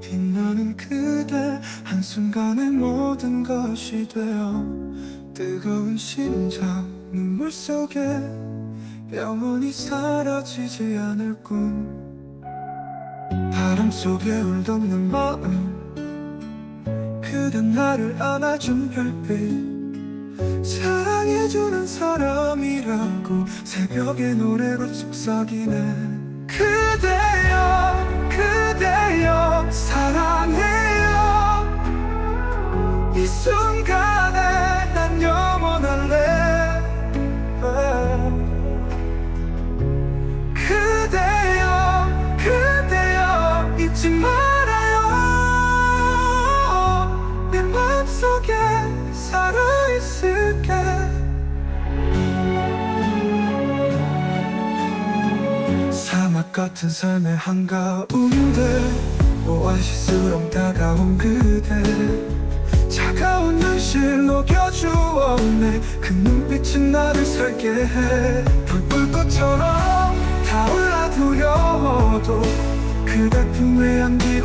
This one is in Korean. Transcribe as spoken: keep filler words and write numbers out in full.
빛나는 그대 한순간에 모든 것이 되어 뜨거운 심장 눈물 속에 영원히 사라지지 않을 꿈 바람 속에 울던 내 마음 그댄 나를 안아준 별빛 사랑해주는 사람이라고 새벽의 노래로 속삭이네 그대여 그대여 사랑해요 이 순간에 난 영원할래 그대여 그대여 잊지 말아요 내 맘속에 살아있을게 사막 같은 삶의 한가운데 오아시스로 다가온 그대 차가운 눈실 녹여주었네 그 눈빛은 나를 살게 해 불불꽃처럼 타올라 두려워도 그대 품에 안기